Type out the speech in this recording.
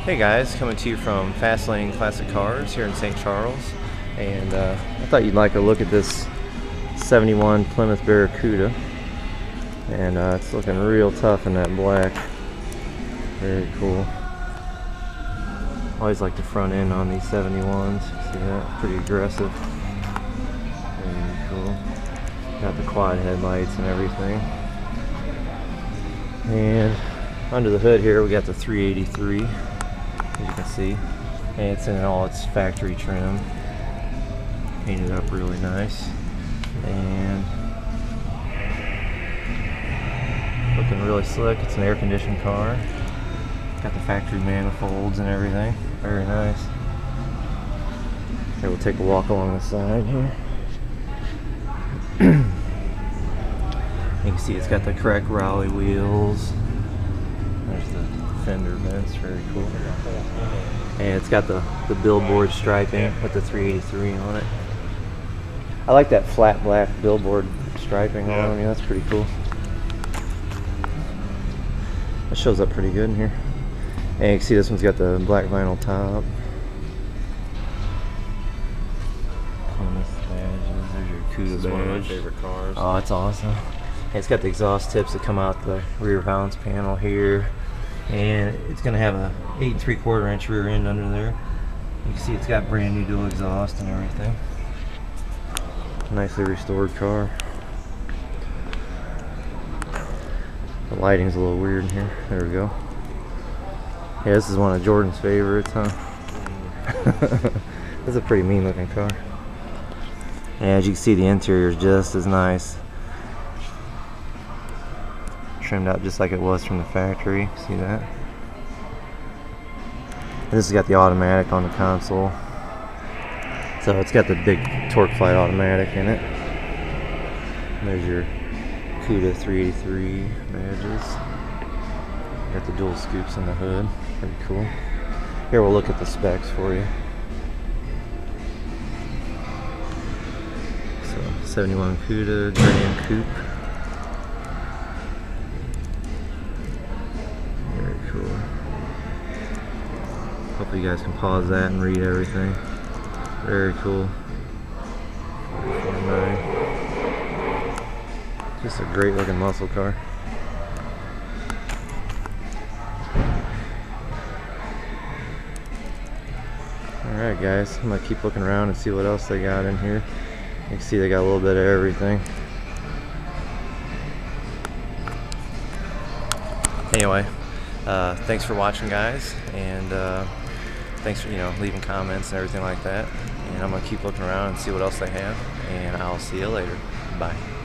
Hey guys, coming to you from Fastlane Classic Cars here in St. Charles, and I thought you'd like a look at this 71 Plymouth Barracuda, and it's looking real tough in that black. Very cool. Always like the front end on these 71s. See that? Pretty aggressive. Very cool. Got the quad headlights and everything. And under the hood here we got the 383. As you can see, and it's in all its factory trim, painted up really nice, and looking really slick. It's an air-conditioned car. Got the factory manifolds and everything. Very nice. Okay, we'll take a walk along the side here. You can see it's got the correct Raleigh wheels. There's the fender vents, very cool. And it's got the billboard striping with the 383 on it. I like that flat black billboard striping on it. That's pretty cool. That shows up pretty good in here. And you can see this one's got the black vinyl top. Plymouth badges. There's your Cuda badge. This is one of my favorite cars. Oh, it's awesome. And it's got the exhaust tips that come out the rear valance panel here. And it's going to have a 8 3/4 inch rear end under there. You can see it's got brand new dual exhaust and everything. Nicely restored car. The lighting's a little weird in here. There we go. Yeah, this is one of Jordan's favorites, huh? This is a pretty mean looking car. And as you can see, the interior is just as nice. Trimmed out just like it was from the factory. See that? And this has got the automatic on the console. So it's got the big TorqueFlite automatic in it. And there's your Cuda 383 badges. Got the dual scoops in the hood. Pretty cool. Here we'll look at the specs for you. So 71 Cuda Grand Coupe. Cool. Hopefully you guys can pause that and read everything. Very cool. 49. Just a great looking muscle car. Alright guys, I'm going to keep looking around and see what else they got in here. You can see they got a little bit of everything. Anyway, thanks for watching guys, and thanks for leaving comments and everything like that, and I'm gonna keep looking around and see what else they have, and I'll see you later. Bye.